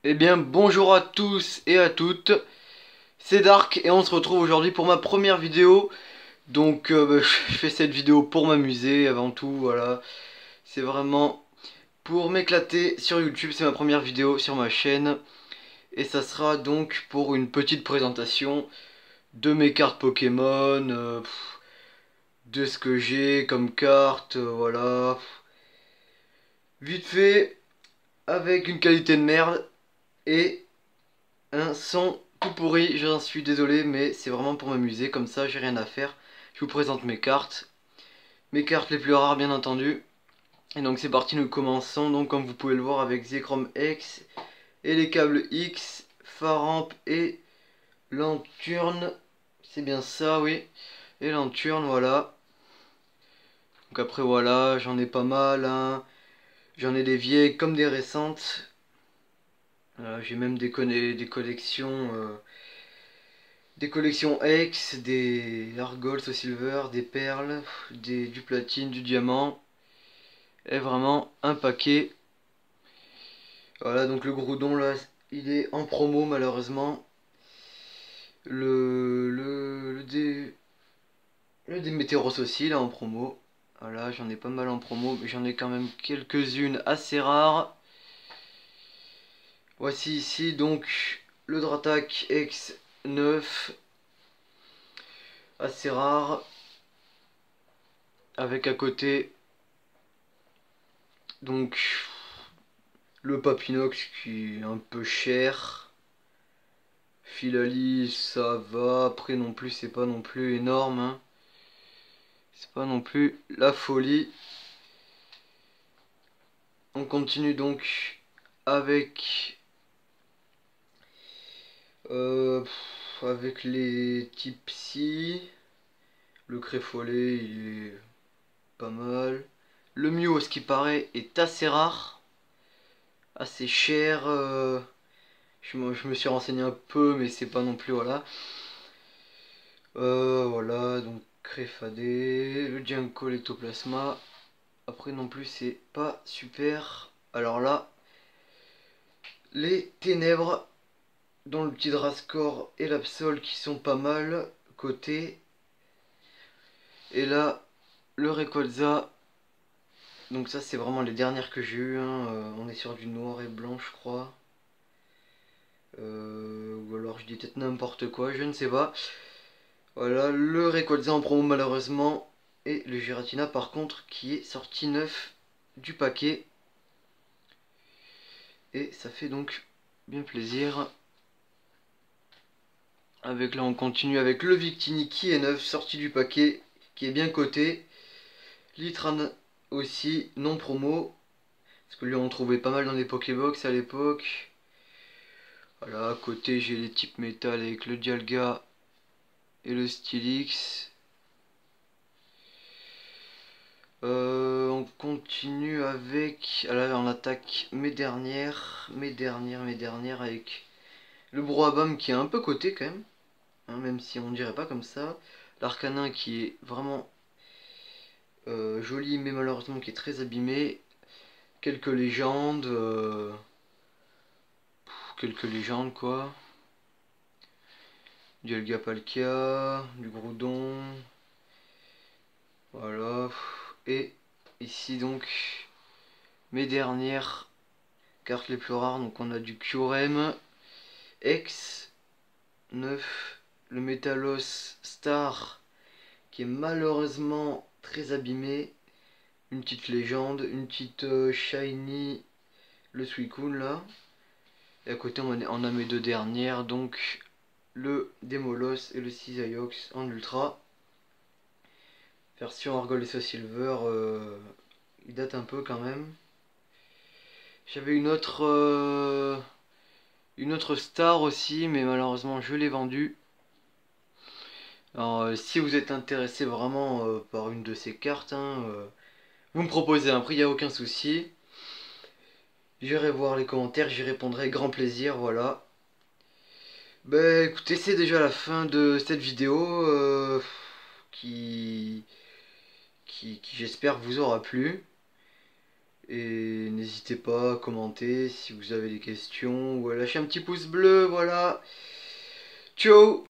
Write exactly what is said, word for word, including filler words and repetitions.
Eh bien bonjour à tous et à toutes, c'est Dark et on se retrouve aujourd'hui pour ma première vidéo. Donc euh, bah, je fais cette vidéo pour m'amuser avant tout, voilà. C'est vraiment pour m'éclater sur YouTube, c'est ma première vidéo sur ma chaîne. Et ça sera donc pour une petite présentation de mes cartes Pokémon, euh, pff, de ce que j'ai comme carte, euh, voilà. Vite fait, avec une qualité de merde et un son tout pourri, j'en suis désolé, mais c'est vraiment pour m'amuser, comme ça j'ai rien à faire. Je vous présente mes cartes, mes cartes les plus rares bien entendu. Et donc c'est parti, nous commençons donc comme vous pouvez le voir avec Zekrom X et les câbles X, Faramp et Lanturne. C'est bien ça, oui. Et Lanturne, voilà. Donc après voilà, j'en ai pas mal, hein. J'en ai des vieilles comme des récentes. Euh, j'ai même des, des collections... Euh, Des collections X, des Argols au silver, des perles, des, du platine, du diamant. Et vraiment un paquet. Voilà, donc le Groudon là, il est en promo malheureusement. Le, le, le, dé, le Démétéros aussi, là en promo. Voilà, j'en ai pas mal en promo, mais j'en ai quand même quelques-unes assez rares. Voici ici donc le Dratak X neuf, assez rare. Avec à côté donc le Papinox qui est un peu cher. Filali, ça va. Après non plus, c'est pas non plus énorme, hein. C'est pas non plus la folie. On continue donc avec euh, avec les Tipsy. Le Créfollet, il est pas mal. Le Mew, ce qui paraît, est assez rare, assez cher. euh, je, me, je me suis renseigné un peu, mais c'est pas non plus, voilà. Euh, voilà, donc Créfadé, le Junko, l'Ectoplasma. Après non plus c'est pas super. Alors là, les Ténèbres, dont le petit Drascore et l'Absol qui sont pas mal cotés. Et là, le Rayquaza. Donc ça c'est vraiment les dernières que j'ai eues, hein. euh, on est sur du noir et blanc je crois. Euh, ou alors je dis peut-être n'importe quoi, je ne sais pas. Voilà, le Rayquaza en promo malheureusement. Et le Giratina par contre qui est sorti neuf du paquet. Et ça fait donc bien plaisir. Avec là on continue avec le Victini qui est neuf, sorti du paquet, qui est bien coté. Litran aussi, non promo. Parce que lui on trouvait pas mal dans les Pokébox à l'époque. Voilà, à côté j'ai les types métal avec le Dialga et le Stylix. Euh, on continue avec... Ah là on attaque mes dernières, mes dernières, mes dernières avec le Brouhabam qui est un peu coté quand même. Hein, même si on dirait pas comme ça. L'Arcanin qui est vraiment euh, joli mais malheureusement qui est très abîmé. Quelques légendes. Euh, quelques légendes quoi. Du Elga Palkia, du Groudon. Voilà. Et ici donc mes dernières cartes les plus rares. Donc on a du Kyurem, X neuf, le Metalos Star qui est malheureusement très abîmé. Une petite légende, une petite euh, shiny, le Suicune là. Et à côté on a, on a mes deux dernières, donc le Demolos et le Cisaiox en ultra. Version Argol et Soul Silver, euh, il date un peu quand même. J'avais une autre euh, une autre star aussi, mais malheureusement je l'ai vendue. Alors euh, si vous êtes intéressé vraiment euh, par une de ces cartes, hein, euh, vous me proposez un prix, il n'y a aucun souci. J'irai voir les commentaires, j'y répondrai grand plaisir, voilà. Bah écoutez, c'est déjà la fin de cette vidéo euh, qui, qui, qui j'espère vous aura plu. Et n'hésitez pas à commenter si vous avez des questions ou à lâcher un petit pouce bleu, voilà. Ciao!